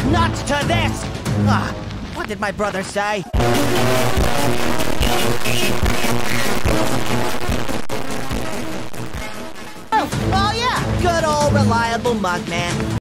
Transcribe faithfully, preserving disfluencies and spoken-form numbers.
Nuts to this! Ah, what did my brother say? Oh, oh yeah, good old reliable Mugman.